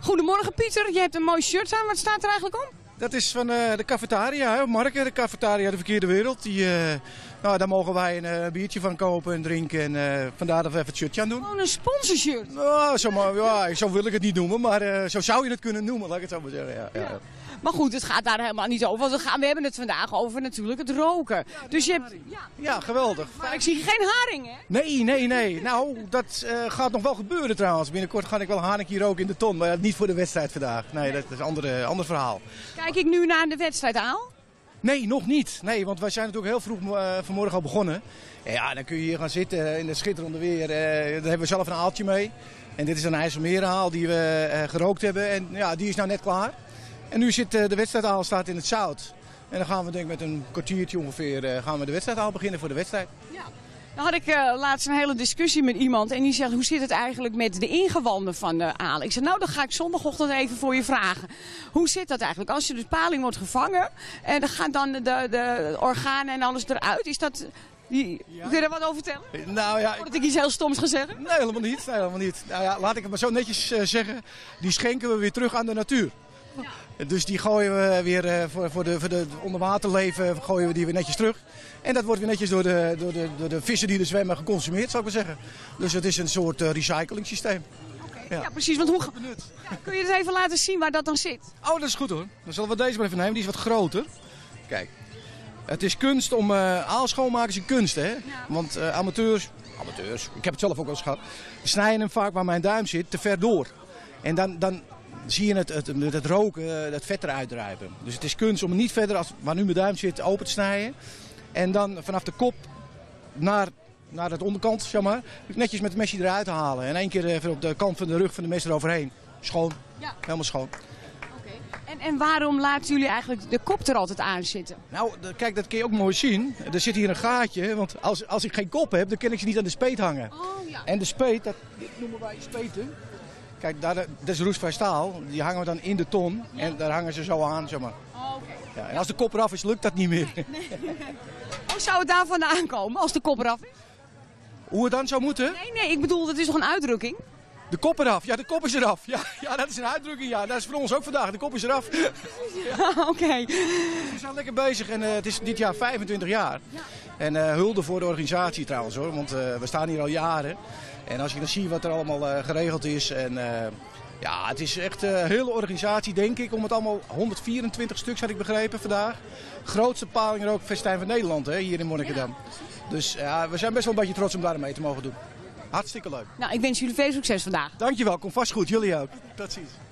Goedemorgen Pieter, je hebt een mooi shirt aan. Wat staat er eigenlijk op? Dat is van de cafetaria, hè? Marke, de cafetaria De Verkeerde Wereld. Daar mogen wij een biertje van kopen en drinken. En vandaar dat we even het shirtje aan doen. Gewoon een sponsorshirt. Nou, zo wil ik het niet noemen, maar zo zou je het kunnen noemen, laat ik het zo maar zeggen. Ja. Maar goed, het gaat daar helemaal niet over. Want we hebben het vandaag over natuurlijk het roken. Dus je hebt... Ja, geweldig. Maar ik zie geen haring, hè? Nee. Nou, dat gaat nog wel gebeuren trouwens. Binnenkort ga ik wel haringje roken in de ton, maar niet voor de wedstrijd vandaag. Nee, dat is een ander verhaal. Kijk ik nu naar de wedstrijd Aal? Nee, nog niet. Nee, want wij zijn natuurlijk heel vroeg vanmorgen al begonnen. En ja, dan kun je hier gaan zitten in het schitterende weer. Daar hebben we zelf een aaltje mee. En dit is een IJsselmeeraal die we gerookt hebben. En ja, die is nou net klaar. En nu zit de wedstrijdaal staat in het zout. En dan gaan we denk ik met een kwartiertje ongeveer gaan we de wedstrijdaal beginnen voor de wedstrijd. Ja. Dan had ik laatst een hele discussie met iemand en die zegt, hoe zit het eigenlijk met de ingewanden van de aal? Ik zei, nou dan ga ik zondagochtend even voor je vragen. Hoe zit dat eigenlijk? Als je de paling wordt gevangen en dan gaan dan de organen en alles eruit, is dat... Kun je daar wat over vertellen? Nou ja, dat ik iets heel stoms ga zeggen? Nee, helemaal niet. Nou ja, laat ik het maar zo netjes zeggen. Die schenken we weer terug aan de natuur. Ja. Dus die gooien we weer voor de onderwaterleven gooien we die weer netjes terug. En dat wordt weer netjes door de vissen die er zwemmen geconsumeerd, zou ik maar zeggen. Dus het is een soort recycling systeem. Okay. Ja, precies. Want kun je het even laten zien waar dat dan zit? Oh, dat is goed hoor. Dan zullen we deze maar even nemen. Die is wat groter. Kijk. Het is kunst om aal schoonmaken is een kunst, hè? Ja. Want amateurs, ik heb het zelf ook wel eens gehad, snijden hem vaak waar mijn duim zit te ver door. En dan zie je het roken, het vet eruit drijven. Dus het is kunst om niet verder als waar nu mijn duim zit open te snijden. En dan vanaf de kop naar de onderkant, zeg maar, netjes met het mesje eruit te halen. En één keer even op de kant van de rug van de mes eroverheen. Schoon. Ja. Helemaal schoon. En waarom laten jullie eigenlijk de kop er altijd aan zitten? Nou, kijk, dat kun je ook mooi zien. Er zit hier een gaatje, want als ik geen kop heb, dan kan ik ze niet aan de speet hangen. Oh, ja. En de speet, dit noemen wij speten. Kijk, dat is roestvrij staal. Die hangen we dan in de ton en daar hangen ze zo aan, zeg maar. Oh, okay. Ja, en als de kop eraf is, lukt dat niet meer. Nee. Hoe zou het daarvan aankomen als de kop eraf is? Hoe het dan zou moeten? Nee, ik bedoel, dat is toch een uitdrukking? De kop eraf. Ja, de kop is eraf. Ja, dat is een uitdrukking. Ja, dat is voor ons ook vandaag. De kop is eraf. Ja, oké. We zijn lekker bezig en het is dit jaar 25 jaar. Ja. En hulde voor de organisatie trouwens hoor, want we staan hier al jaren. En als je dan ziet wat er allemaal geregeld is en ja, het is echt een hele organisatie denk ik. Om het allemaal 124 stuks had ik begrepen vandaag. Grootste palingrookfestijn van Nederland hè, hier in Monnikendam. Ja. Dus ja, we zijn best wel een beetje trots om daar mee te mogen doen. Hartstikke leuk. Nou, ik wens jullie veel succes vandaag. Dankjewel, kom vast goed. Jullie ook. Tot ziens.